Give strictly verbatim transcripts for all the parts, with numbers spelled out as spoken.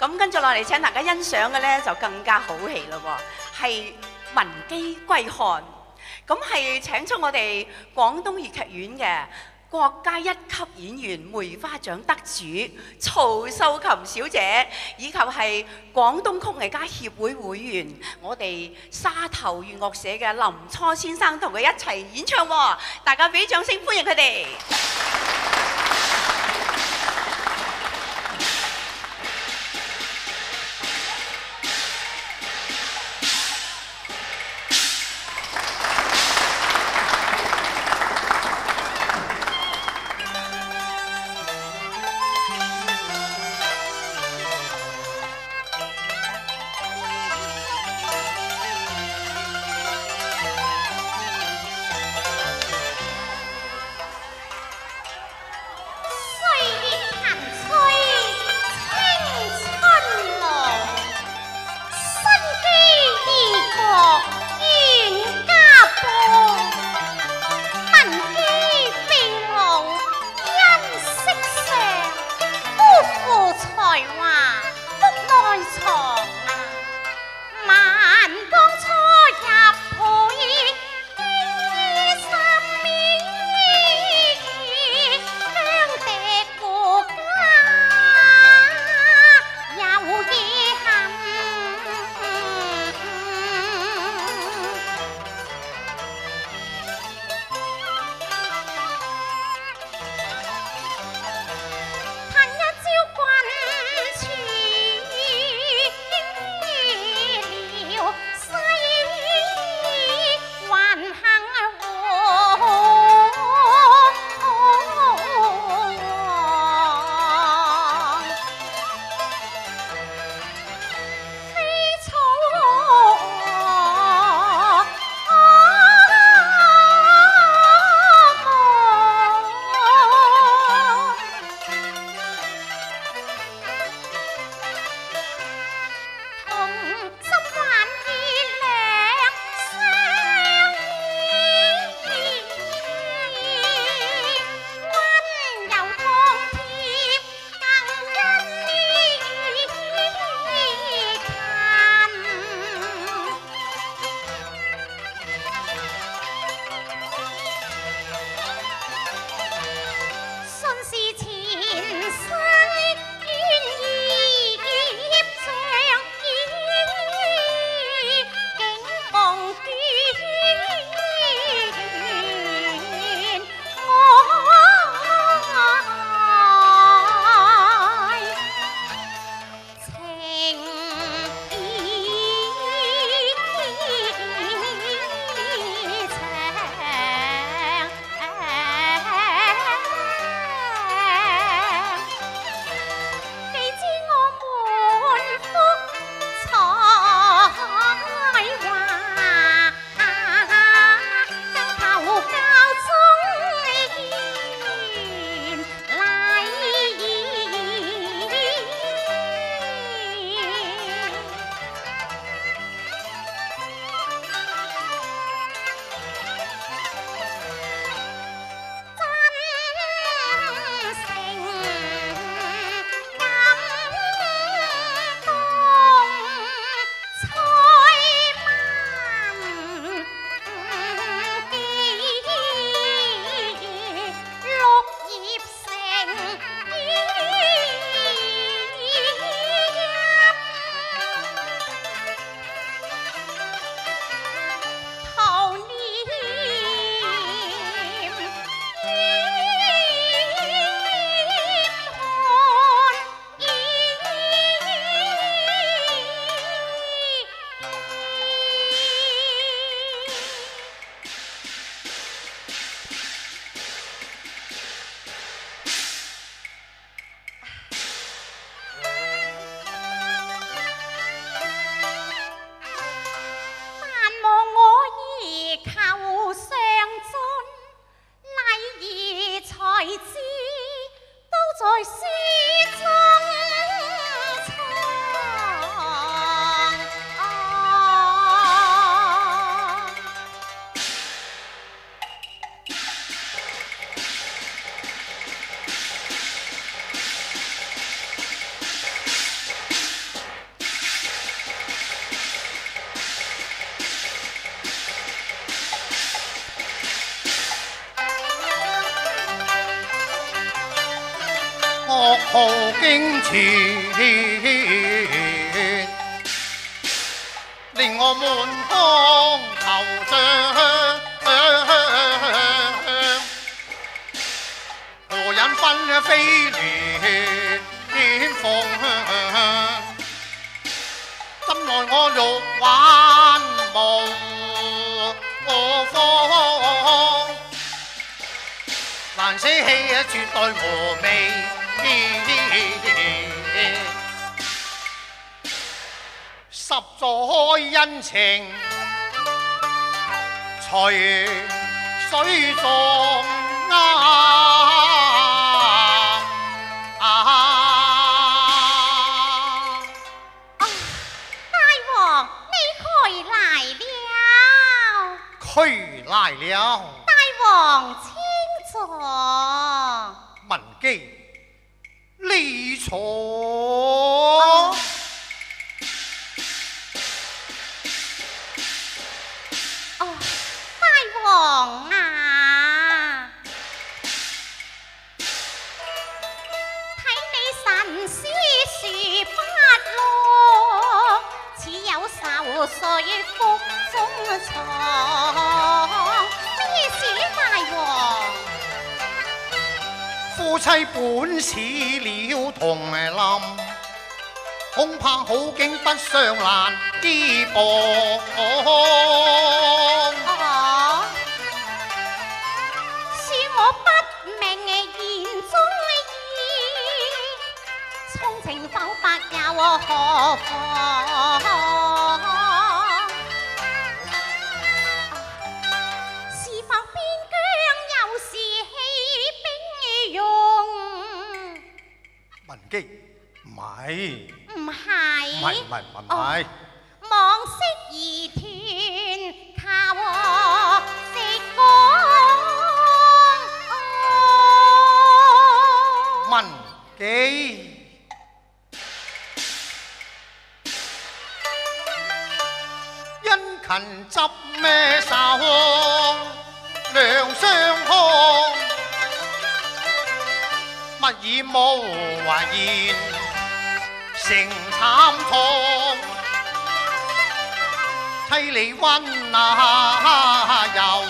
咁跟住落嚟請大家欣賞嘅呢，就更加好戲咯喎，係《文姬歸漢》。咁係請出我哋廣東粵劇院嘅國家一級演員梅花獎得主曹秀琴小姐，以及係廣東曲藝家協會會員，我哋沙頭粵樂社嘅林初先生同佢一齊演唱喎，大家俾掌聲歡迎佢哋。 清泉，令我滿腔惆悵。何忍分飛亂鳳？怎奈我欲挽無方？難捨棄絕代峨眉。十載恩情隨水撞啱。去來了， 大王請坐。 文姬，你坐。 哦哦，大王啊，睇你神思殊不落，似有愁緒腹中藏。咩事呢，大王？ 夫妻本是了同林，恐怕好景不相難依傍。 哦，恕我不明言中意，衷情剖白又何妨？ 文姬，唔係， 唔係， 唔係唔係唔係， 往昔而斷，靠我食光。 文姬，殷勤執咩手，兩相看。勿以無言成慘痛，凄厲溫啊又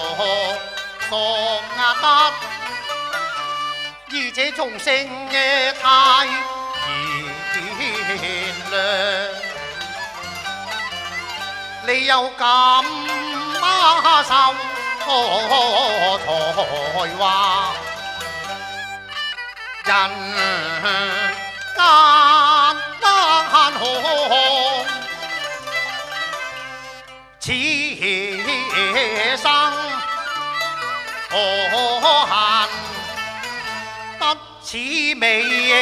喪啊得，依這眾生嘅太賢良，你又敢馬受才華？人間難可此生可恨得此美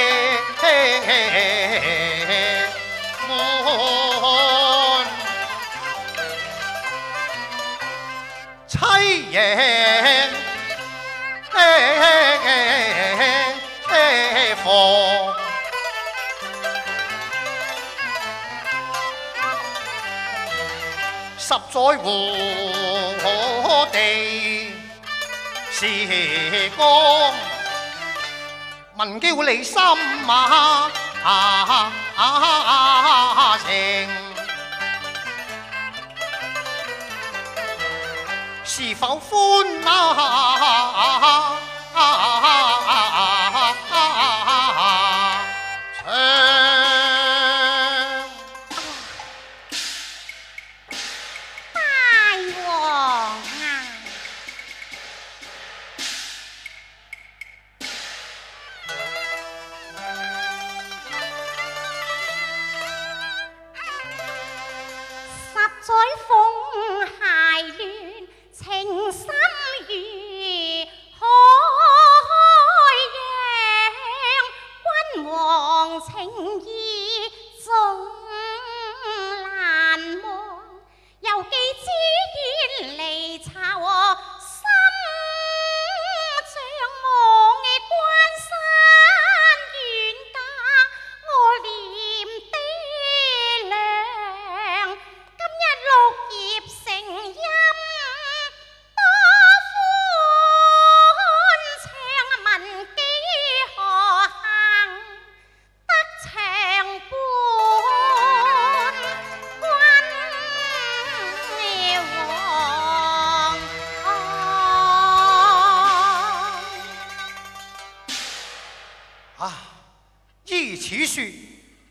滿凄影十載和地時光，問叫你心馬情，是否歡啊？ 風諧亂，情深如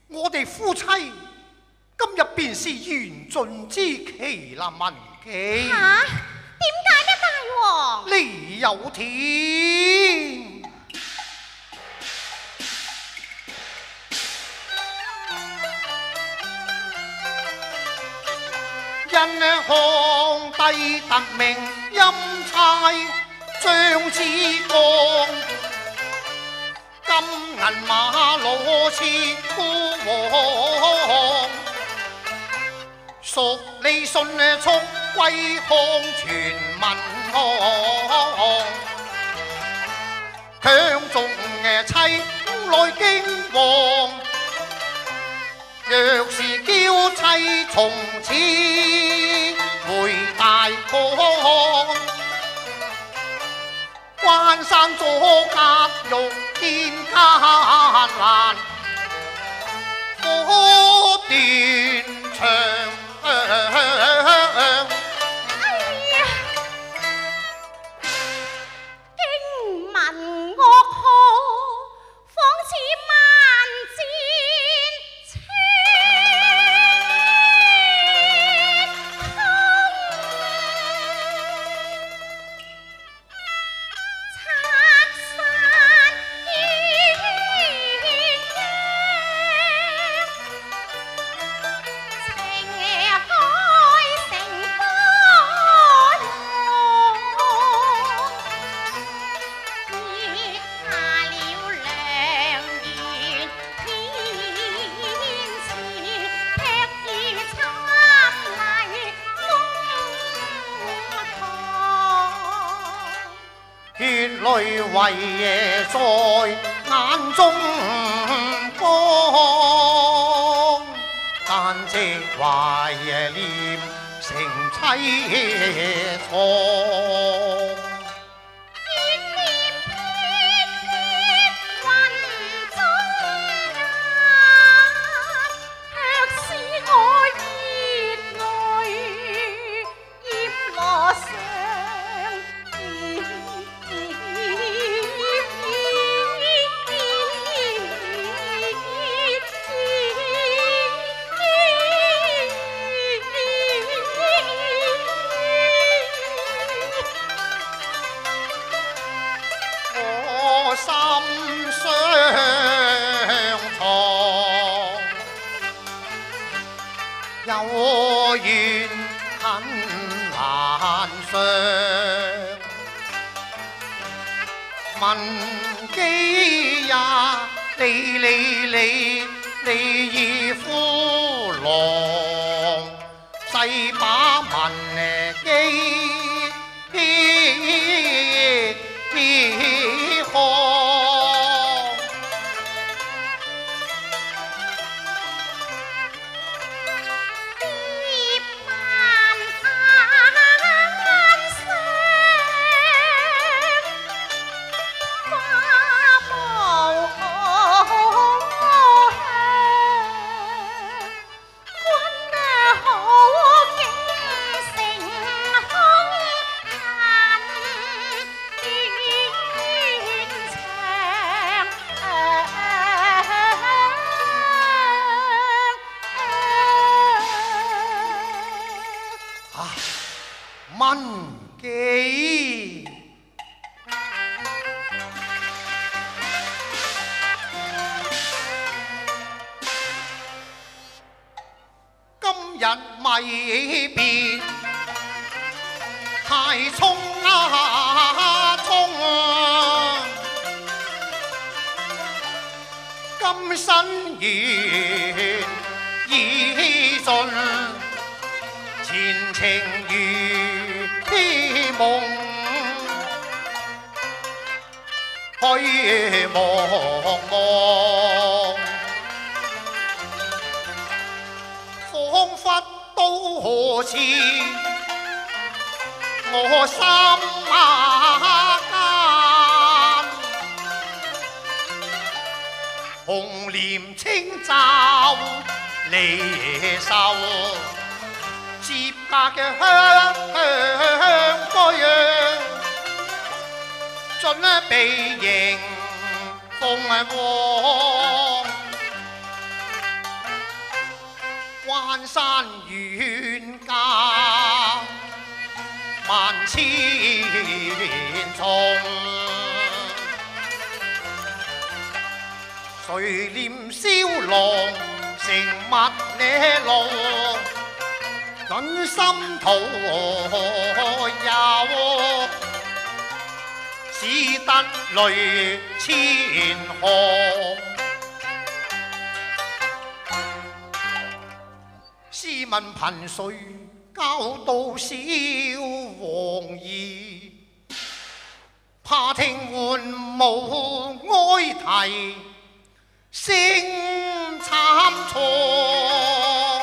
我哋夫妻今日便是緣盡之期啦，文姬。 嚇、啊？點解呢，大王？ 你有天。因皇帝特命欽差張之光，金銀馬羅賜孤王，屬你信速歸康全民康，強中妻來京王。若是嬌妻從此回大康，關山阻隔欲見艱難，火斷腸。 經聞噩耗，仿似萬箭穿淚為在眼中光，但夕懷念成凄愴。心相藏，有緣很難相。文姬呀，你你你你已夫郎，細把文姬文姬，今日咪變太衝啊衝，今生緣已盡，前程如夢虛茫茫，彷彿都似我心間，紅蓮清罩離愁，接隔嘅香居，盡被迎鳳凰， 關山遠隔萬千重，誰念蕭郎乘麥呢路，論心途有，只得淚千行。試問憑誰教導小王兒？怕聽喚母哀啼，聲慘楚。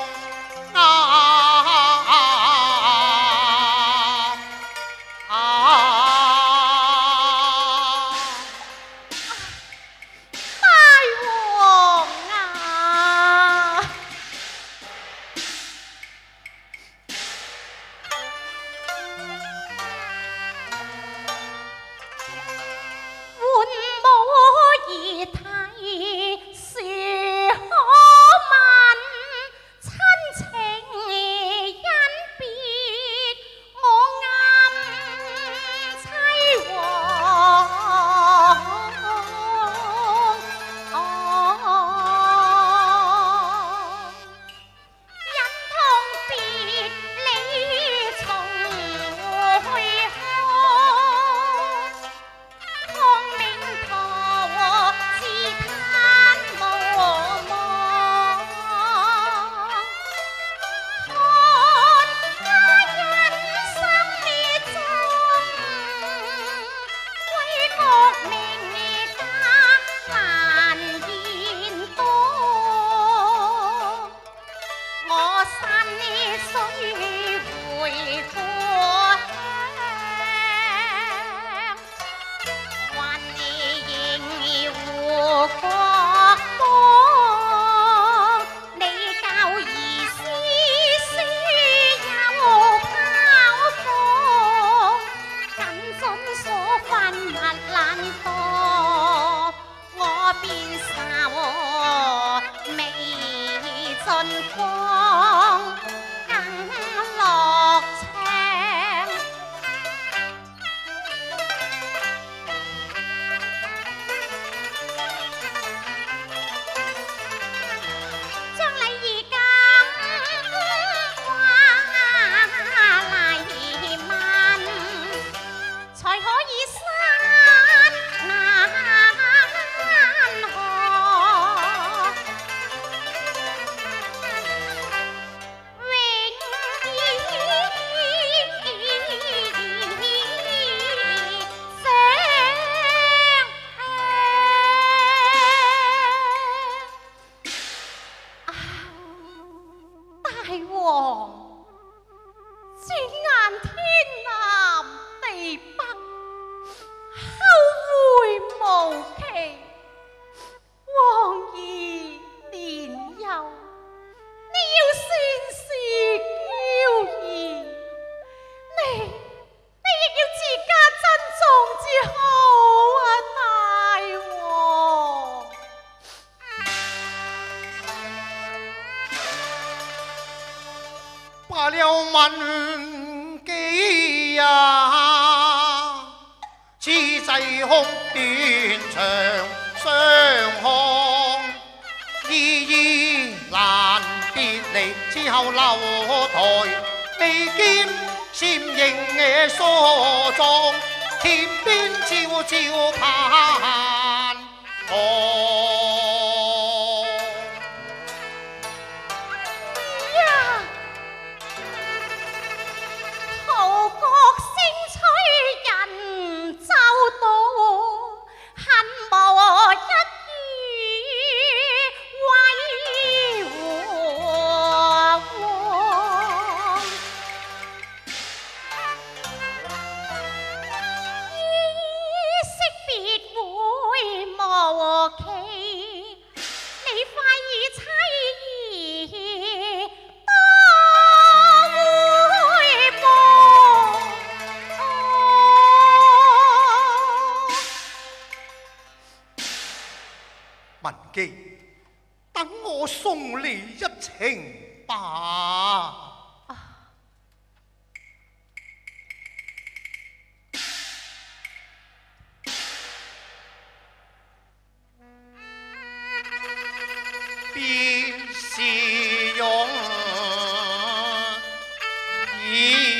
罢了文姬呀，此際空斷腸相看，依依難別離，之後樓台未見禪影嘅梳妝，田邊悄悄盼望。文姬，等我送你一程。 罢。必是用意。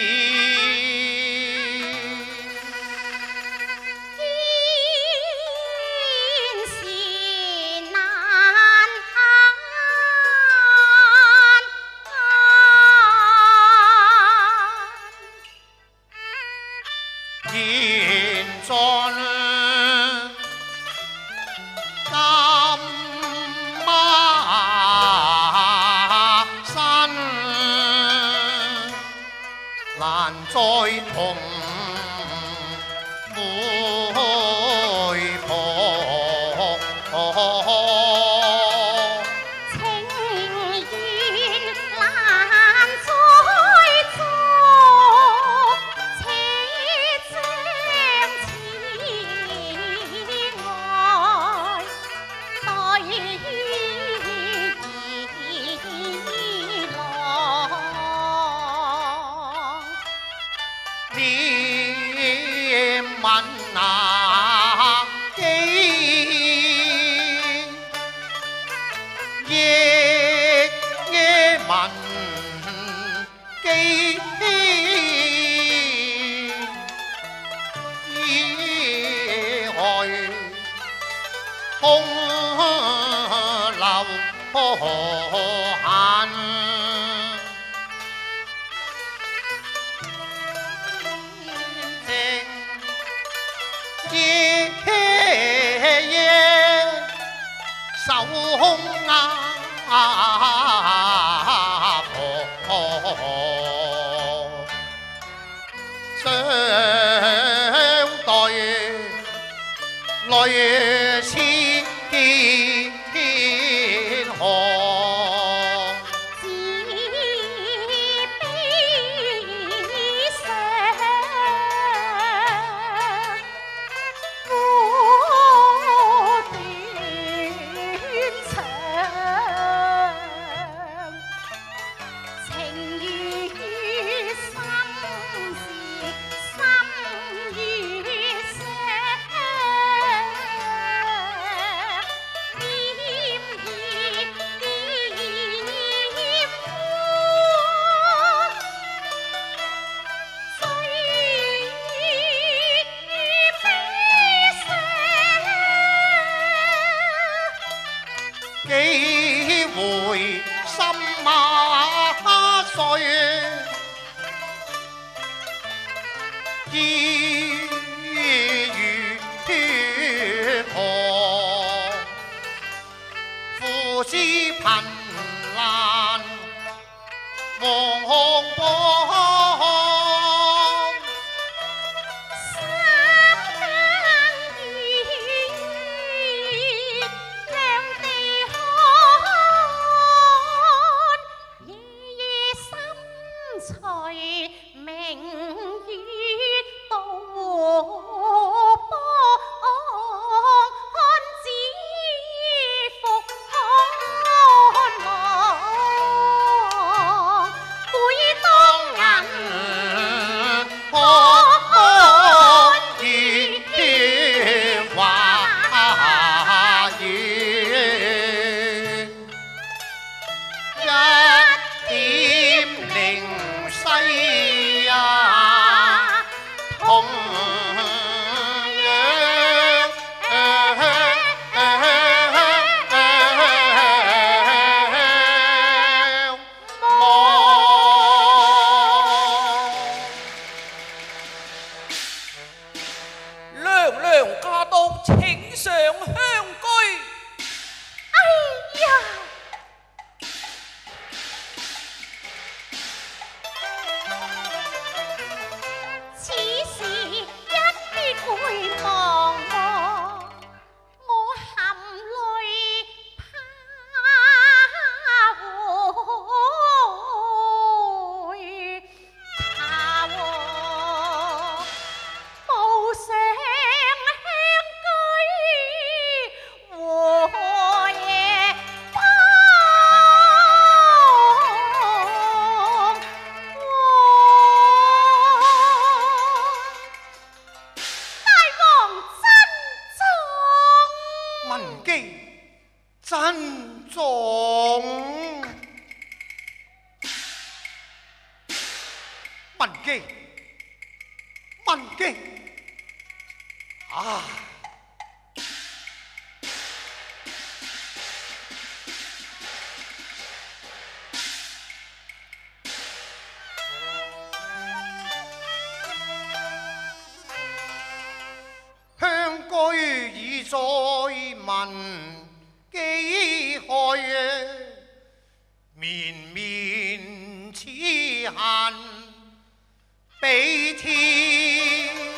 難再同媒婆， 情緣難再續，且將此愛對於兒郎。 念問那記，夜夜問記，意外空留痕。夜夜守空啊婆，相對淚似天河。 基，文基，啊！香居已在文基開，綿綿此恨比天。